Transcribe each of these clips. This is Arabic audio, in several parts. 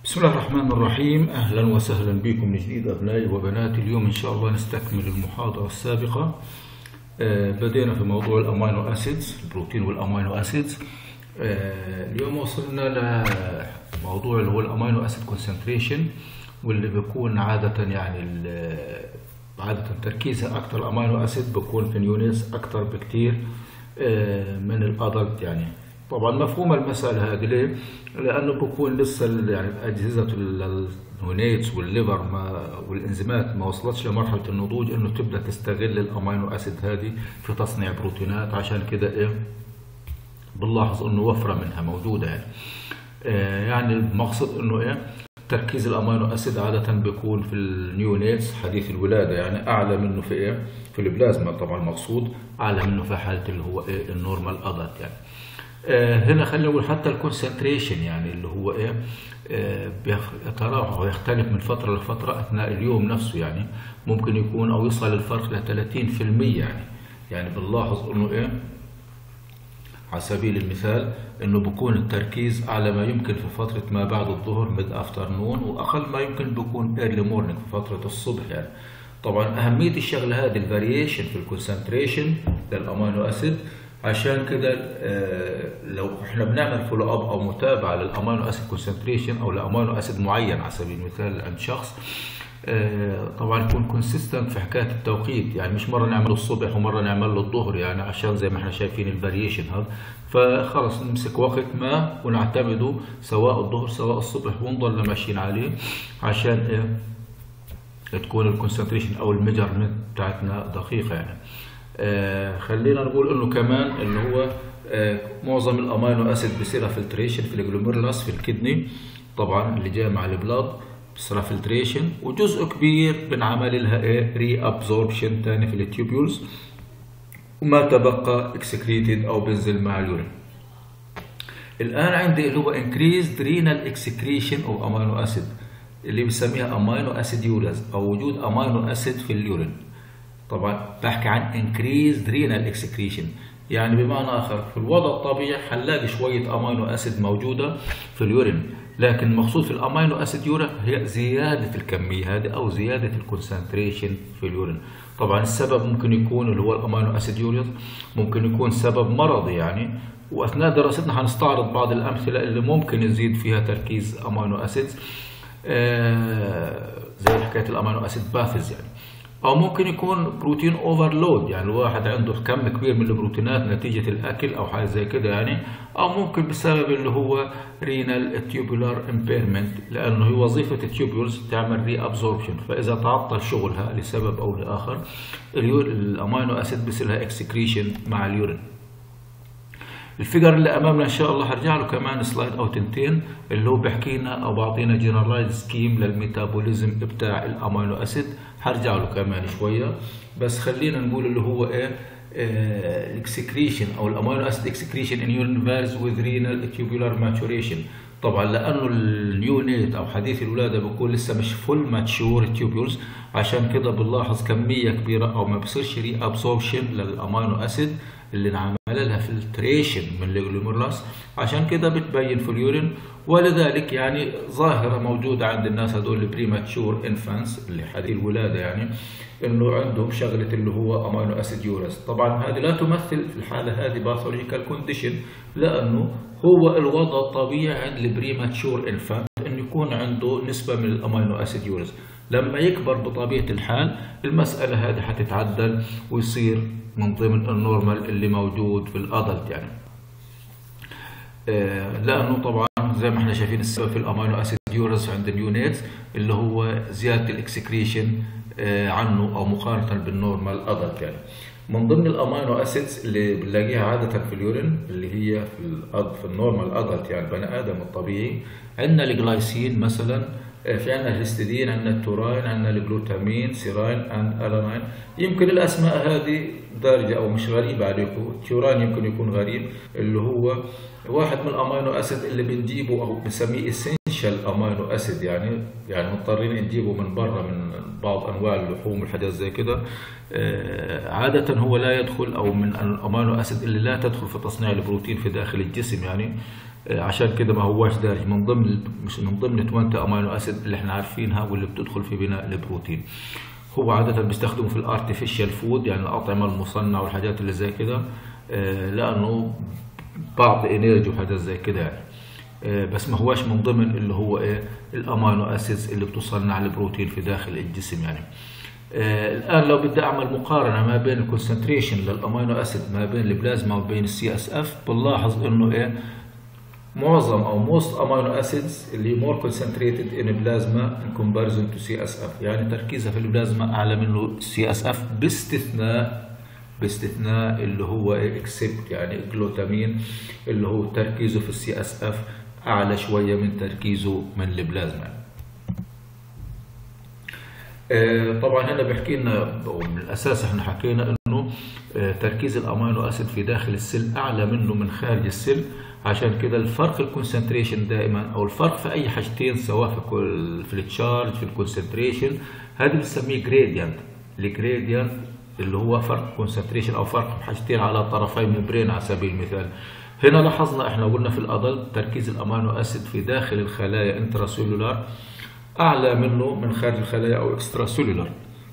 بسم الله الرحمن الرحيم. أهلا وسهلا بكم من جديد أبنائي وبناتي. اليوم إن شاء الله نستكمل المحاضرة السابقة. بدينا في موضوع الأمينو أسيدز، البروتين والأمينو أسيدز. اليوم وصلنا لموضوع اللي هو الأمينو أسيد كونسنتريشن، واللي بيكون عادة عادة تركيزها أكثر الأمينو أسيد بيكون في اليونتس أكثر بكتير من الأدلت يعني. طبعا مفهوم المسألة هذه ليه؟ لأنه بكون لسه أجهزة الهونيتس والليفر والإنزيمات ما وصلتش لمرحلة النضوج إنه تبدأ تستغل الأمينو أسيد هذه في تصنيع بروتينات. عشان كده بنلاحظ إنه وفرة منها موجودة يعني المقصد إنه تركيز الأمينو أسيد عادة بيكون في النيونيتس حديث الولادة يعني أعلى منه في في البلازما. طبعا المقصود أعلى منه في حالة اللي هو النورمال أدلت يعني. هنا خلينا نقول حتى الكونسنتريشن يعني اللي هو بيتراوح ويختلف من فترة لفترة أثناء اليوم نفسه يعني. ممكن يكون أو يصل الفرق ل 30% يعني بنلاحظ إنه على سبيل المثال إنه بكون التركيز أعلى ما يمكن في فترة ما بعد الظهر ميد أفترنون، وأقل ما يمكن بكون ايرلي مورنينج في فترة الصبح يعني. طبعا أهمية الشغلة هذه الفاريشن في الكونسنتريشن للأمينو أسيد. عشان كده لو احنا بنعمل فولو اب او متابعه للامينو اسيد كونسنتريشن او لامينو اسيد معين على سبيل المثال عند شخص، طبعا يكون كونسيستنت في حكايه التوقيت يعني، مش مره نعمله الصبح ومره نعمله الظهر يعني، عشان زي ما احنا شايفين الفاريشن هذا. فخلص نمسك وقت ما ونعتمده سواء الظهر سواء الصبح ونضل ماشيين عليه عشان تكون الكونسنتريشن او الميجرمنت بتاعتنا دقيقه يعني. خلينا نقول انه كمان اللي هو معظم الامينو اسيد بيصير فلتريشن في الجلوميرلاس في الكدني، طبعا اللي جاي مع البلاد بيصير فلتريشن، وجزء كبير بنعمل لها ري ابزوربشن ثاني في التيوبيولز، وما تبقى اكسكريتد او بينزل مع اليورين. الان عندي اللي هو انكريزد رينال اكسكريشن او امينو اسيد اللي بنسميها امينو اسيد يوريز او وجود امينو اسيد في اليورين. طبعا بحكي عن increased renal excretion يعني بمعنى آخر في الوضع الطبيعي هنلاقي شوية أمينو أسيد موجودة في اليورين، لكن المقصود في الأمينو أسيد يورا هي زيادة الكمية هذه أو زيادة الكونسنتريشن في اليورين. طبعا السبب ممكن يكون اللي هو الأمينو أسيد يوريز، ممكن يكون سبب مرضي يعني، وأثناء دراستنا هنستعرض بعض الأمثلة اللي ممكن يزيد فيها تركيز أمينو أسيد زي حكاية الأمينو أسيد باثز يعني. أو ممكن يكون بروتين اوفرلود يعني الواحد عنده كم كبير من البروتينات نتيجة الأكل أو حاجة زي كده يعني. أو ممكن بسبب اللي هو رينال تيوبولار امبيرمنت، لأنه هي وظيفة التيوبولز تعمل ري أبزوربشن، فإذا تعطل شغلها لسبب أو لآخر الأمينو أسيد بيصير لها اكسكريشن مع اليورين. الفيجر اللي امامنا ان شاء الله هرجع له كمان سلايد او تنتين، اللي هو بيحكي لنا او بعطينا جنرالايز سكيم للميتابوليزم بتاع الامينو اسيد، هرجع له كمان شويه. بس خلينا نقول اللي هو الاكسكريشن او الامينو اسيد اكسكريشن ان يورين فارز وذ رينال تيوبولار ماتوريشن. طبعا لانه النيونيت او حديث الولاده بيكون لسه مش فول ماتشور تيوبولز، عشان كده بنلاحظ كميه كبيره او ما بصيرش ري ابسوربشن للامينو اسيد اللي نعمل لها فلتريشن من الجلوميرلاس، عشان كده بتبين في اليورين. ولذلك يعني ظاهره موجوده عند الناس هذول البريماتشور انفانس اللي حديث الولاده يعني، انه عندهم شغله اللي هو امينو اسيد يوريز. طبعا هذه لا تمثل في الحاله هذه باثولوجيكال كونديشن، لانه هو الوضع الطبيعي عند البريماتشور انفانت انه يكون عنده نسبه من الامينو اسيد يوريز. لما يكبر بطبيعه الحال المساله هذه حتتعدل ويصير من ضمن النورمال اللي موجود في الادلت يعني. لانه طبعا زي ما احنا شايفين السبب في الامينو اسيد يوريز عند اليونيتس اللي هو زياده الاكسكريشن عنه او مقارنه بالنورمال ادلت يعني. من ضمن الامينو اسيدز اللي بنلاقيها عاده في اليورين اللي هي في النورمال ادلت يعني البني ادم الطبيعي، عندنا الجلايسين مثلا، في عندنا الهستidine، عندنا التوراين، عندنا الجلوتامين، سيراين اند الانين. يمكن الاسماء هذه دارجه او مش غريبه عليكم. التوراين يمكن يكون غريب، اللي هو واحد من الامينو اسيد اللي بنجيبه او بنسميه اسينشال امينو اسيد يعني مضطرين نجيبه من برا من بعض انواع اللحوم والحاجات زي كده. عاده هو لا يدخل او من الامينو اسيد اللي لا تدخل في تصنيع البروتين في داخل الجسم يعني. عشان كده ما هواش دارج من ضمن، مش من ضمن 20 امينو اسيد اللي احنا عارفينها واللي بتدخل في بناء البروتين. هو عادة بيستخدموا في الارتفيشال فود، يعني الأطعمة المصنعة والحاجات اللي زي كده، لأنه بعض انرجي وحاجات زي كده يعني. بس ما هواش من ضمن اللي هو الامينو اسيدز اللي بتصنع البروتين في داخل الجسم يعني. الآن لو بدي أعمل مقارنة ما بين الكونسنتريشن للامينو اسيد ما بين البلازما وبين السي اس اف، بنلاحظ إنه معظم أو most amino acids اللي more concentrated in plasma in comparison to CSF، يعني تركيزها في البلازما أعلى منه CSF باستثناء اللي هو except يعني الجلوتامين اللي هو تركيزه في CSF أعلى شوية من تركيزه من البلازما. طبعا هنا بيحكي لنا، من الأساس احنا حكينا إنه تركيز الأمينو أسيد في داخل السل أعلى منه من خارج السل، عشان كده الفرق الكونسنتريشن دائما، او الفرق في اي حاجتين سواء في التشارج في الكونسنتريشن، هذا بنسميه جريدينت. الجريدينت اللي هو فرق كونسنتريشن او فرق حاجتين على طرفي ممبرين على سبيل المثال. هنا لاحظنا احنا قلنا في الادلت تركيز الامينو اسيد في داخل الخلايا انتراسيلولار اعلى منه من خارج الخلايا او اكسترا سيلولار،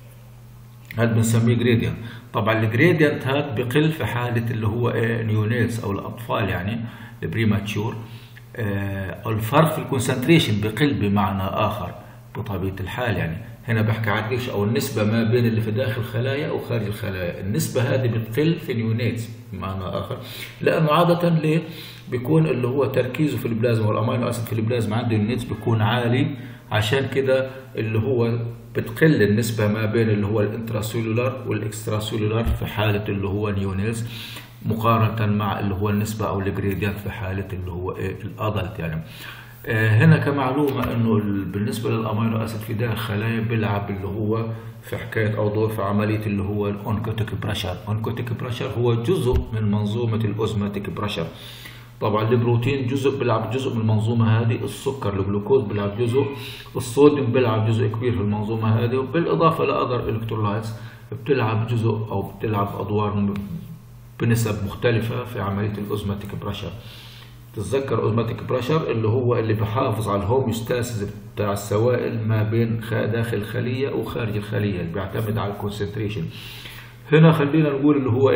هذا بنسميه جريدينت. طبعا الجريدينت هذا بقل في حاله اللي هو نيونيتس او الاطفال يعني البريماتشور. الفرق في الكونسنتريشن بقل بمعنى اخر بطبيعه الحال يعني. هنا بحكي عن ايش، او النسبه ما بين اللي في داخل الخلايا او خارج الخلايا، النسبه هذه بتقل في نيونيتس بمعنى اخر، لانه عاده ليه بيكون اللي هو تركيزه في البلازما والامينو اسيد في البلازما عند النيونيتس بيكون عالي، عشان كده اللي هو بتقل النسبه ما بين اللي هو الانتراسيلولار والاكسترا سيلولار في حاله اللي هو نيونيتس، مقارنة مع اللي هو النسبة أو الجريدينت في حالة اللي هو الأدلت يعني. هنا كمعلومة إنه بالنسبة للأمينو أسيد في داخل الخلايا بيلعب اللي هو في حكاية أو دور في عملية اللي هو الأونكوتيك بريشر. الأونكوتيك بريشر هو جزء من منظومة الأوزماتيك بريشر. طبعا البروتين بيلعب جزء من المنظومة هذه، السكر الجلوكوز بيلعب جزء، الصوديوم بيلعب جزء كبير في المنظومة هذه، وبالإضافة لأذر إلكترولايتس بتلعب جزء أو بتلعب أدوار بنسب مختلفة في عملية الأوزماتيك بريشر. تتذكر الأوزماتيك بريشر اللي هو اللي بحافظ على الهوميوستاسيس بتاع السوائل ما بين داخل الخلية وخارج الخلية، اللي بيعتمد على الكونسنتريشن. هنا خلينا نقول اللي هو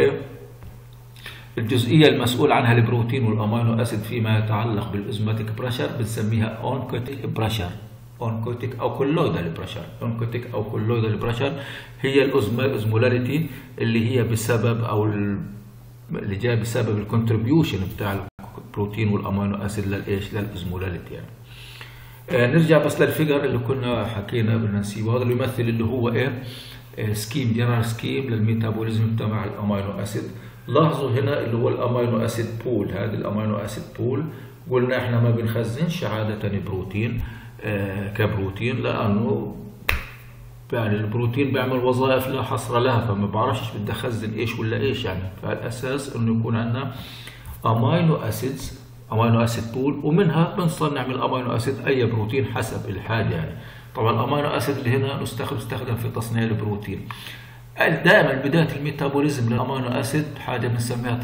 الجزئية المسؤول عنها البروتين والأمينو أسيد فيما يتعلق بالأوزماتيك بريشر بنسميها أونكوتيك بريشر، أونكوتيك أو كولويدال بريشر. أونكوتيك أو كولويدال بريشر هي الأوزمولاريتي اللي هي بسبب أو اللي جاء بسبب الكونتريبيوشن بتاع البروتين والامينو اسيد للأوزمولاريتي يعني. نرجع بس للفيجر اللي كنا حكينا بدنا نسيبه، هذا اللي يمثل اللي هو سكيم، جنرال سكيم للميتابوليزم تبع الامينو اسيد. لاحظوا هنا اللي هو الامينو اسيد بول، هذه الامينو اسيد بول قلنا احنا ما بنخزنش عاده بروتين كبروتين، لانه يعني البروتين بيعمل وظائف لا حصر لها، فما بعرفش بدي اخزن ايش ولا ايش يعني. فالاساس انه يكون عندنا امينو اسيد بول، ومنها بنصنع من الامينو اسيد اي بروتين حسب الحاجه يعني. طبعا الامينو اسيد اللي هنا نستخدم في تصنيع البروتين. دائما بدايه الميتابوليزم للامينو اسيد حاجه بنسميها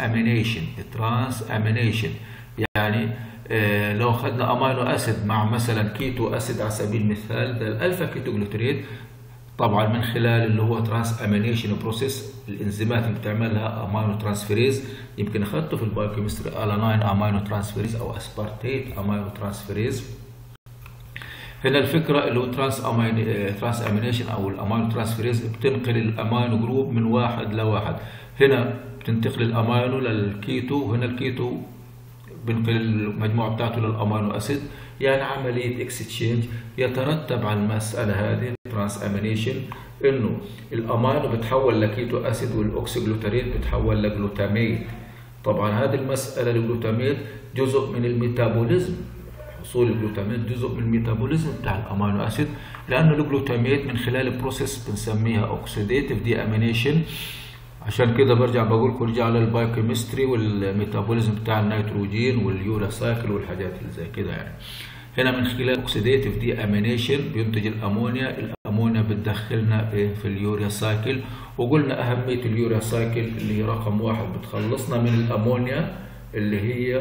ترانس امينيشن يعني. لو اخذنا امينو اسيد مع مثلا كيتو اسيد على سبيل المثال، ده الالفا كيتو جلوتريت، طبعا من خلال اللي هو ترانس امينيشن بروسيس، الانزيمات اللي بتعملها امينو ترانسفيريز، يمكن اخذته في البايوكيمستري الاناين امينو ترانسفيريز او اسبارتيت امينو ترانسفيريز. هنا الفكره اللي هو ترانس امينيشن او الامينو ترانسفيريز بتنقل الامينو جروب من واحد لواحد. هنا بتنتقل الامينو للكيتو، وهنا الكيتو بنقل المجموعه بتاعته للامينو اسيد، يعني عمليه اكستشينج. يترتب على المساله هذه ترانس امينيشن انه الامينو بتحول لكيتو اسيد، والاوكسيجلوتاريت بتحول لجلوتاميت. طبعا هذه المساله الجلوتاميت جزء من الميتابوليزم، حصول الجلوتاميت جزء من الميتابوليزم بتاع الامينو اسيد، لانه الجلوتاميت من خلال بروسيس بنسميها اوكسيديتيف دي امينيشن. عشان كده برجع بقول لكم ارجع للبايوكيمستري والميتابوليزم بتاع النيتروجين واليورا سايكل والحاجات اللي زي كده يعني. هنا من خلال اوكسيديتيف دي امينيشن بينتج الامونيا بتدخلنا في اليوريا سايكل. وقلنا اهميه اليوريا سايكل اللي هي رقم واحد، بتخلصنا من الامونيا اللي هي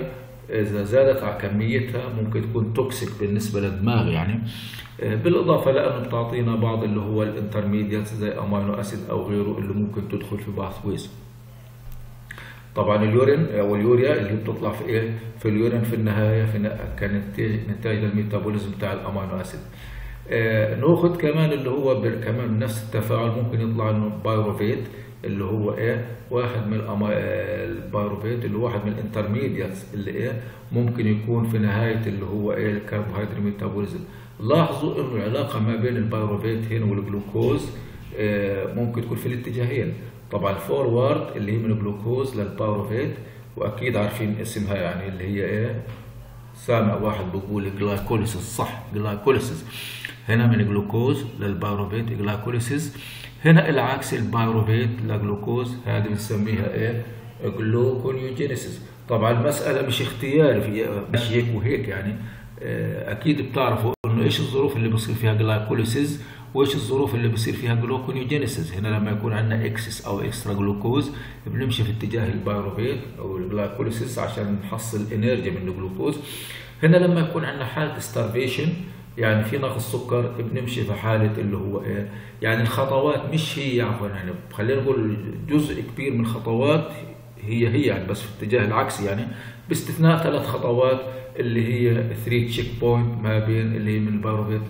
إذا زادت على كميتها ممكن تكون توكسيك بالنسبة للدماغ يعني. بالإضافة لأنه بتعطينا بعض اللي هو الانترميديات زي أمينو أسيد أو غيره اللي ممكن تدخل في باثويز. طبعا اليورين أو اليوريا اللي بتطلع في إيه؟ في اليورين في النهاية كنتاج للميتابوليزم بتاع الأمينو أسيد. ناخد كمان اللي هو كمان نفس التفاعل ممكن يطلع انه بايروفيت اللي هو ايه واحد من البايروفيت اللي واحد من الانترميدياتس اللي ايه ممكن يكون في نهايه اللي هو ايه الكربوهيدرات ميتابوليزم. لاحظوا انه العلاقه ما بين البايروفيت هنا والجلوكوز ممكن تكون في الاتجاهين. طبعا فورورد اللي هي من الجلوكوز للبايروفيت، واكيد عارفين اسمها يعني اللي هي ايه، سامع واحد بيقول جلايكوليسيس، صح جلايكوليسيس. هنا من الجلوكوز للبايروفيت جلايكوليسيس. هنا العكس البايروفيت للجلوكوز، هذه بنسميها ايه جلوكونيوجينيسيس. طبعا المسألة مش اختياري في مش هيك وهيك يعني. اكيد بتعرفوا انه ايش الظروف اللي بصير فيها جلايكوليسيس وايش الظروف اللي بصير فيها جلوكونيوجينيسيس. هنا لما يكون عندنا اكسس او اكسترا جلوكوز بنمشي في اتجاه البايروفيت او الجلايكوليسيس عشان نحصل انرجي من الجلوكوز. هنا لما يكون عندنا حالة ستارفيشن يعني في نقص سكر بنمشي في حالة اللي هو ايه يعني الخطوات مش هي عفوا يعني خلينا نقول جزء كبير من الخطوات هي يعني بس في الاتجاه العكسي يعني، باستثناء 3 خطوات اللي هي 3 تشيك بوينت ما بين اللي هي من البايروفيت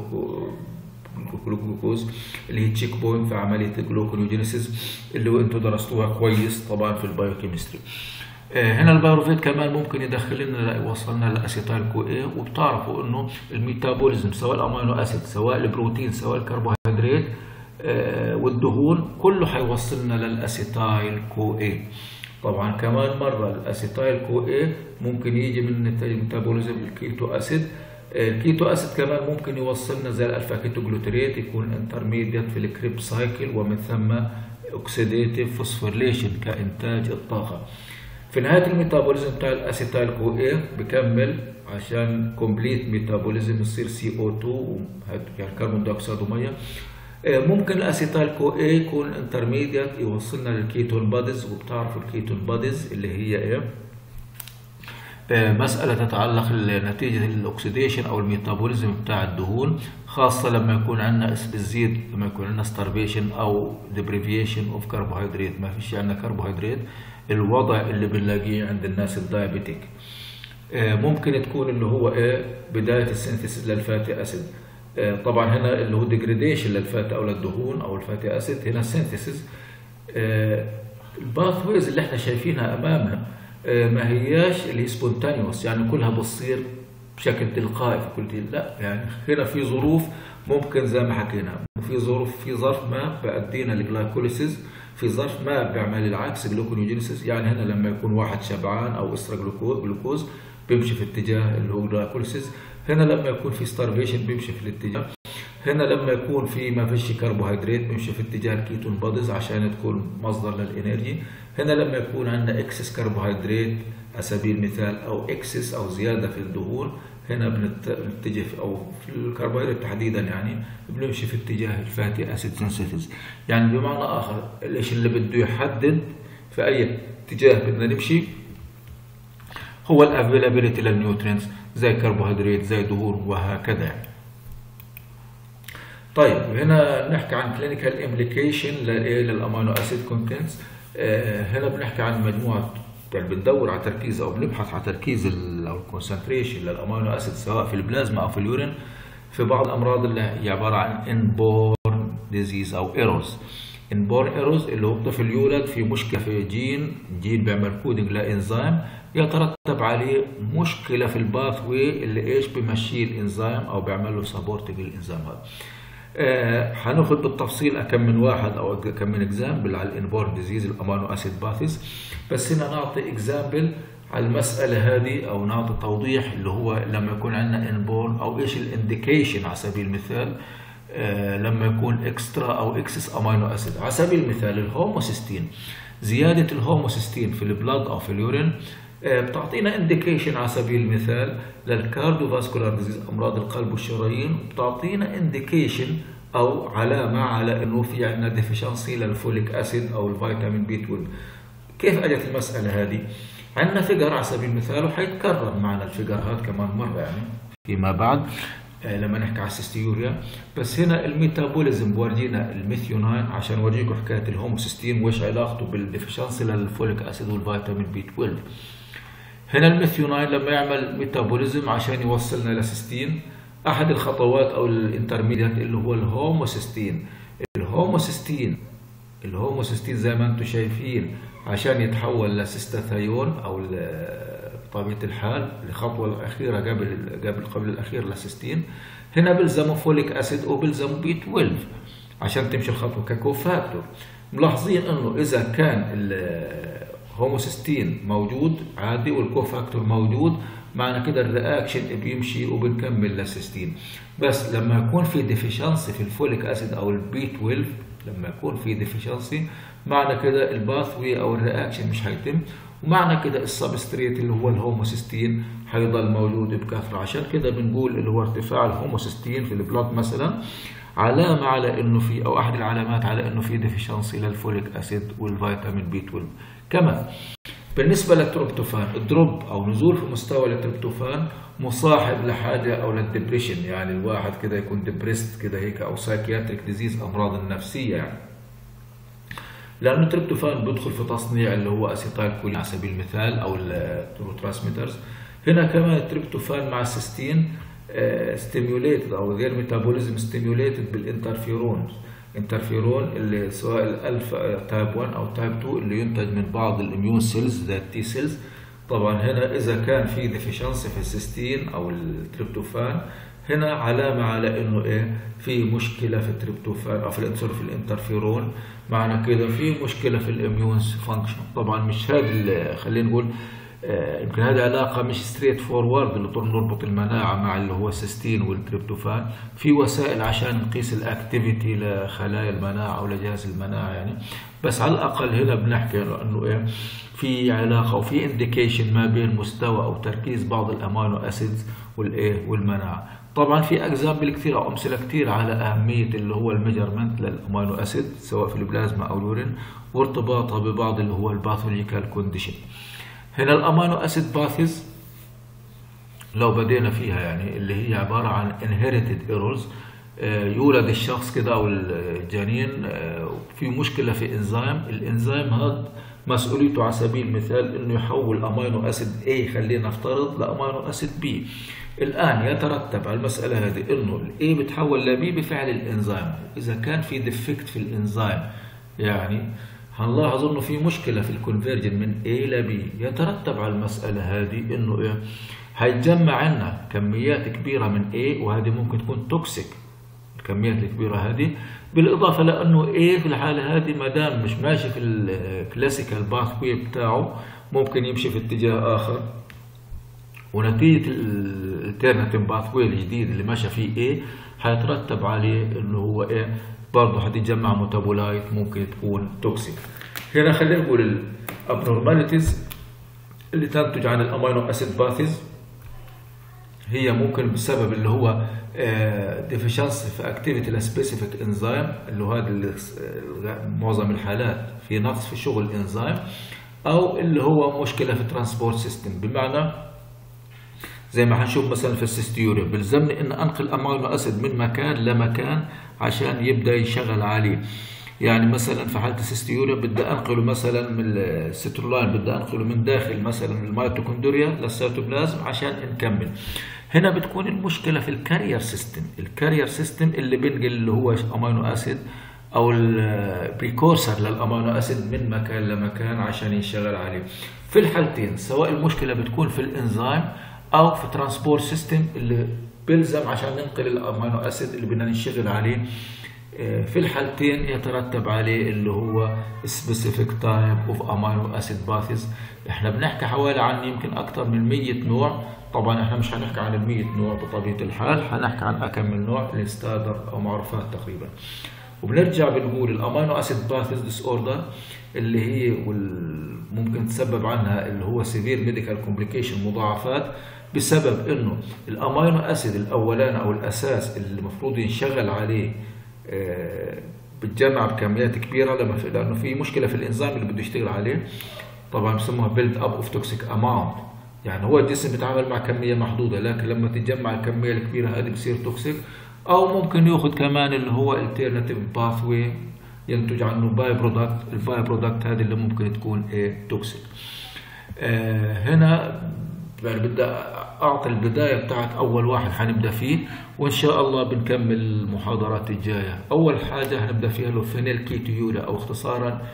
للجلوكوز اللي هي تشيك بوينت في عملية الجلوكونيوجينيسيس اللي انتم درستوها كويس طبعا في البايوكيمستري. هنا البايروفيت كمان ممكن يدخل لنا يوصلنا للاسيتايل كو اي. وبتعرفوا انه الميتابوليزم سواء الامينو اسيد سواء البروتين سواء الكربوهيدرات والدهون كله حيوصلنا للاسيتايل كو اي. طبعا كمان مره الاسيتايل كو اي ممكن يجي من نتائج الميتابوليزم الكيتو اسيد. الكيتو اسيد كمان ممكن يوصلنا زي الالفا كيتو جلوتريت يكون انترميديت في الكريب سايكل ومن ثم اوكسيديتيف فوسفوريليشن كانتاج الطاقه. في نهاية الميتابوليزم بتاع الاسيتايل كو اي بكمل عشان كومبليت ميتابوليزم يصير CO2 يعني كربون دايوكسيد وميه. ممكن الاسيتايل كو اي يكون انترميديت يوصلنا للكيتون باديز. وبتعرفوا الكيتون باديز اللي هي ايه مسألة تتعلق نتيجة الاكسيديشن او الميتابوليزم بتاع الدهون، خاصة لما يكون عندنا بتزيد لما يكون عندنا ستارفيشن او ديبريفيشن اوف كربوهيدرات، ما فيش عندنا كربوهيدرات، الوضع اللي بنلاقيه عند الناس الدايابيتيك. ممكن تكون اللي هو ايه بداية السينثيسيس للفاتي اسيد. طبعا هنا اللي هو ديجريديشن للفاتي او للدهون او الفاتي اسيد، هنا السينثيسيس. الباثويز اللي احنا شايفينها امامنا ما هياش اللي سبونتانيوس يعني كلها بتصير بشكل تلقائي في كل دي، لا يعني هنا في ظروف ممكن زي ما حكينا، في ظرف ما بأدينا للجلايكوليسيس، في ظرف ما بيعمل العكس جلوكونيوجينيسيس. يعني هنا لما يكون واحد شبعان او استرا جلوكوز بيمشي في اتجاه اللي هو جلايكوليسيس. هنا لما يكون في ستارفيشن بيمشي في الاتجاه. هنا لما يكون في ما فيش كربوهيدرات بيمشي في اتجاه الكيتون باديز عشان تكون مصدر للانرجي. هنا لما يكون عندنا اكسس كربوهيدرات على سبيل المثال او اكسس او زياده في الدهون، هنا بنتجه او في الكربوهيدرات تحديدا يعني بنمشي في اتجاه الفاتي اسيد سينثيسيس. يعني بمعنى اخر ايش اللي بده يحدد في اي اتجاه بدنا نمشي هو الافيلابيلتي للنيوترينز زي كربوهيدرات زي دهون وهكذا يعني. طيب هنا نحكي عن كلينيكال امبليكيشن للامينو اسيد كونتنتس. هنا بنحكي عن مجموعه يعني بندور على تركيز او بنبحث على تركيز او الكونسنتريشن للامينو اسيد سواء في البلازما او في اليورين في بعض الامراض اللي هي عباره عن انبورن ديزيز او ايروز. انبورن ايروز اللي هو الطفل يولد في مشكله في جين بيعمل كودنج لانزيم يترتب عليه مشكله في الباث واي اللي ايش بيمشيه الانزيم او بيعمل له سبورتنج للانزيم هذا. هناخد بالتفصيل كم من واحد او كم من اكزامبل على الانبورن ديزيز الامينو اسيد باثيز، بس هنا نعطي اكزامبل على المساله هذه او نعطي توضيح اللي هو لما يكون عندنا انبورن او ايش الانديكيشن على سبيل المثال لما يكون اكسترا او اكسس امينو اسيد. على سبيل المثال الهوموسيستين، زياده الهوموسيستين في البلاد او في اليورين بتعطينا انديكيشن على سبيل المثال للكارديوفاسكولار ديزيز امراض القلب والشرايين، وبتعطينا انديكيشن او علامه على انه في عندنا ديفيشنسي للفوليك اسيد او الفيتامين بي 12. كيف اجت المساله هذه؟ عندنا فيجر على سبيل المثال وحيتكرر معنا الفيجر هذا كمان مرة يعني فيما بعد لما نحكي على السيستيوريا. بس هنا الميتابوليزم بورجينا الميثيونين عشان اورجيكم حكايه الهوموسيستين وايش علاقته بالديفشنسي للفوليك اسيد والفيتامين بي 12. هنا الميثيونين لما يعمل ميتابوليزم عشان يوصلنا لسيستين، احد الخطوات او الانترميديات اللي هو الهوموسيستين. الهوموسيستين زي ما انتم شايفين عشان يتحول لسيستاثيون او بطبيعة الحال الخطوة الأخيرة قبل الأخير للسيستين، هنا بلزمه فوليك أسيد وبلزمه بي 12 عشان تمشي الخطوة ككوفاكتور. ملاحظين إنه إذا كان الهوموسيستين موجود عادي والكوفاكتور موجود، معنى كده الرياكشن بيمشي وبنكمل للسيستين. بس لما يكون في ديفيشنسي في الفوليك أسيد أو البي 12، لما يكون في ديفيشنسي معنى كده الباثوي أو الرياكشن مش هيتم، ومعنى كده السبستريت اللي هو الهوموسيستين هيضل موجود بكثره. عشان كده بنقول اللي هو ارتفاع الهوموسيستين في البلاد مثلا علامه على انه في، او احد العلامات على انه في ديفيشنسي للفوليك اسيد والفيتامين بي 12. كمان بالنسبه للتريبتوفان، الدروب او نزول في مستوى التريبتوفان مصاحب لحاجه او للدبريشن، يعني الواحد كده يكون ديبريست كده هيك، او سايكياتريك ديزيز، امراض النفسيه يعني. لأنه التريبتوفان بيدخل في تصنيع اللي هو أسيتايل كولين على سبيل المثال أو التروترانسميترز. هنا كمان التريبتوفان مع السيستين ستيميوليتد أو غير ميتابوليزم ستيميوليتد بالانترفيرون. انترفيرون اللي سواء الألفا تايب 1 أو تايب 2 اللي ينتج من بعض الإميون سيلز ذات تي سيلز. طبعا هنا إذا كان في ديفيشنسي في السيستين أو التريبتوفان، هنا علامة على إنه إيه، في مشكلة في التريبتوفان أو في الانترفيرون، معنى كده في مشكلة في الاميون فانكشن. طبعا مش هذا خلينا نقول يمكن هذه علاقة مش ستريت فورورد اللي نربط المناعة مع اللي هو السيستين والتريبتوفان. في وسائل عشان نقيس الاكتيفيتي لخلايا المناعة أو لجهاز المناعة يعني، بس على الأقل هنا بنحكي إنه إيه، في علاقة أو في انديكيشن ما بين مستوى أو تركيز بعض الأمينو أسيدز والإيه والمناعة. طبعا في اكزامبل كثير او امثله كثير على اهميه اللي هو الميجرمنت للامينو اسيد سواء في البلازما او اليورين وارتباطها ببعض اللي هو الباثولوجيكال كونديشن. هنا الامينو اسيد باثيز لو بدينا فيها يعني اللي هي عباره عن انهيرتد ايرورز. يولد الشخص كده او الجنين في مشكله في انزيم، الانزيم هذا مسؤوليته على سبيل المثال انه يحول امينو اسيد A خلينا نفترض لامينو اسيد B. الآن يترتب على المسألة هذه إنه الA بتحول لB بفعل الإنزيم. إذا كان في ديفكت في الإنزيم يعني هنلاحظ إنه في مشكلة في الكونفرجن من A ل B، يترتب على المسألة هذه إنه إيه، هيتجمع عنا كميات كبيرة من A وهذه ممكن تكون توكسيك الكميات الكبيرة هذه، بالإضافة لأنه A في الحالة هذه ما دام مش ماشي في الكلاسيكال باثوي بتاعه ممكن يمشي في اتجاه آخر، ونتيجة الالترناتيف باثوي الجديد اللي ماشى فيه ايه هيترتب عليه انه هو ايه برضه هتتجمع ميتابولايت ممكن تكون توكسيك. هنا خلينا نقول الابنورماليتيز اللي تنتج عن الامينو اسيد باثيز هي ممكن بسبب اللي هو ديفيشنسي في اكتيفيتي لسبيسيفيك انزيم، اللي هو هذا معظم الحالات في نقص في شغل الانزيم، او اللي هو مشكله في الترانسبورت سيستم. بمعنى زي ما هنشوف مثلا في السيستيوريا بلزمني ان انقل امينو اسيد من مكان لمكان عشان يبدا يشغل عليه. يعني مثلا في حاله السيستيوريا بدي انقله مثلا من السيترولاين، بدي انقله من داخل مثلا الميتوكوندريا للسيتوبلازم عشان نكمل. هنا بتكون المشكله في الكارير سيستم، الكارير سيستم اللي بينقل اللي هو امينو اسيد او البريكورسر للامينو اسيد من مكان لمكان عشان يشغل عليه. في الحالتين سواء المشكله بتكون في الانزيم او في ترانسبورت سيستم اللي بيلزم عشان ننقل الامينو اسيد اللي بدنا نشتغل عليه، في الحالتين يترتب عليه اللي هو specific type of amino acid bases. احنا بنحكي حوالي عن يمكن اكثر من 100 نوع. طبعا احنا مش هنحكي عن ال 100 نوع بطبيعه الحال، هنحكي عن اكم من نوع الستاندرد او معروفات تقريبا. وبنرجع بنقول الامينو اسيد باثيز ديس اوردر اللي هي ممكن تسبب عنها اللي هو سيفير ميديكال كومبليكيشن، مضاعفات بسبب انه الامينو اسيد الاولاني او الاساس اللي المفروض ينشغل عليه بتجمع بكميات كبيره لانه في مشكله في الانزيم اللي بده يشتغل عليه. طبعا بسموها build up of toxic amount. يعني هو الجسم بيتعامل مع كمية محدودة، لكن لما تتجمع الكمية الكبيرة هذه بصير توكسيك. أو ممكن ياخذ كمان اللي هو alternative pathway ينتج عنه باي برودكت. الباي برودكت هذه اللي ممكن تكون توكسيك. هنا يعني بدي أعطي البداية بتاعت أول واحد حنبدأ فيه، وإن شاء الله بنكمل المحاضرات الجاية. أول حاجة هنبدأ فيها له فينيل كيتويوريا، أو اختصارا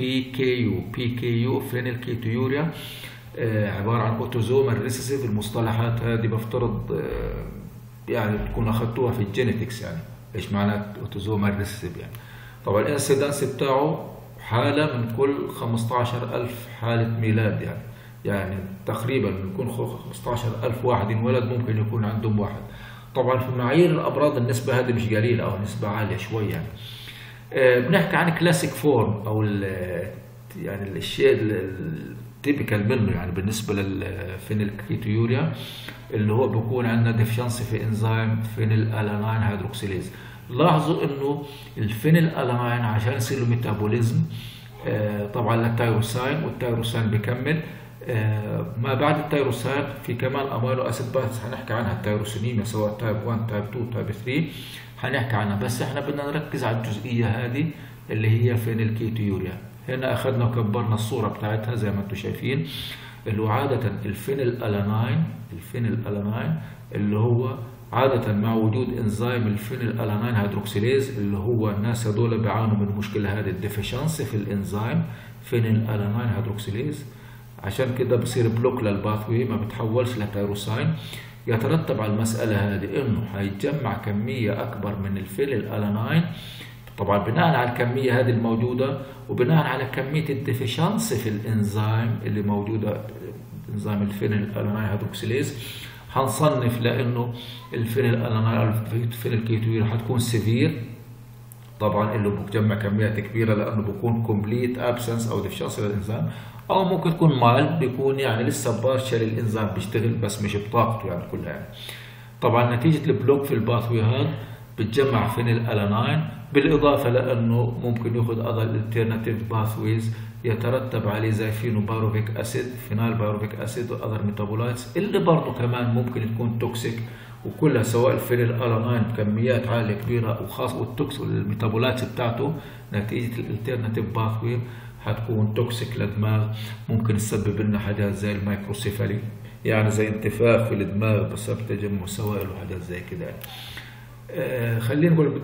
PKU فينيل كيتويوريا. عبارة عن اوتوزومال ريسيسيف. المصطلحات هذه بفترض يعني تكون أخذتوها في الجينيتكس. يعني إيش معنى اوتوزومال ريسيسيف؟ يعني طبعا الانسيدنس بتاعه حالة من كل 15,000 حالة ميلاد. يعني تقريبا بيكون 15,000 واحد انولد ممكن يكون عندهم واحد. طبعا في معايير الأمراض النسبة هذه مش قليلة، أو نسبة عالية شوي. يعني بنحكي عن كلاسيك فورم، أو يعني الشيء التيبيكال منه يعني بالنسبة للفينيل كيتويوريا، اللي هو بيكون عندنا ديفشنسي في انزيم فينيل ألانين هيدروكسيليز. لاحظوا انه الفينيل ألانين عشان يصير له ميتابوليزم طبعا للتيروسين، والتيروسين بيكمل. ما بعد التيروسين في كمان امينو اسيد باث هنحكي عنها، التيروسينيميا سواء تايب 1 تايب 2 تايب 3 هنحكي عنها، بس احنا بدنا نركز على الجزئيه هذه اللي هي فينيل كيتويوريا. هنا اخذنا وكبرنا الصوره بتاعتها زي ما انتم شايفين، اللي هو عاده الفينيل ألانين اللي هو عادة مع وجود انزيم الفينيل ألانين هيدروكسيليز، اللي هو الناس هذول بيعانوا من المشكلة هذه، الديفيشنسي في الانزيم فينيل ألانين هيدروكسيليز. عشان كده بصير بلوك للباثوي، ما بتحولش لتيروسين. يترتب على المسألة هذه انه هيتجمع كمية اكبر من الفينيل ألانين، طبعا بناء على الكمية هذه الموجودة، وبناء على كمية الديفيشنسي في الانزيم اللي موجودة، انزيم الفينيل ألانين هيدروكسيليز. هنصنف لانه الفينيل ألانين الفينيل كيتويوريا حتكون سيفير، طبعا اللي بتجمع كميات كبيره لانه بيكون كومبليت ابسنس او ديفشنسي للانزيم، او ممكن تكون مايلد بيكون يعني لسه بارشل الانزيم بيشتغل بس مش بطاقته يعني كلها. يعني طبعا نتيجه البلوك في الباثوي هذا بتجمع فينيل ألانين، بالاضافه لانه ممكن ياخذ اذر الترناتيف باثويز يترتب عليه زي فينوبايروفيك اسيد، فينال بايروفيك اسيد واذر ميتابولايتس اللي برضه كمان ممكن تكون توكسيك، وكلها سواء الفينيل ألانين بكميات عاليه كبيره وخاص والتوكس والميتابولايتس بتاعته نتيجه الالترناتيف باثوي حتكون توكسيك للدماغ. ممكن تسبب لنا حاجات زي المايكروسيفالي، يعني زي انتفاخ في الدماغ بسبب تجمع سوائل وحاجات زي كده. خلينا نقول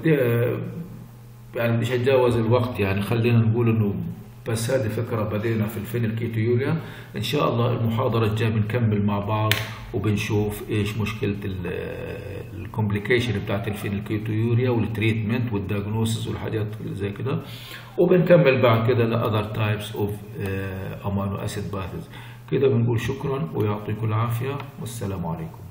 يعني مش هتجاوز الوقت، يعني خلينا نقول انه بس هذه فكرة بدينا في الفينيل كيتويوريا. ان شاء الله المحاضرة الجاية بنكمل مع بعض وبنشوف ايش مشكلة الكومبليكيشن بتاعت الفينيل كيتويوريا والتريتمنت والدياجنوسيس والحاجات زي كده، وبنكمل بعد كده لأذر تايبس اوف امينو اسيد باثز. كده بنقول شكرا ويعطيكم العافية والسلام عليكم.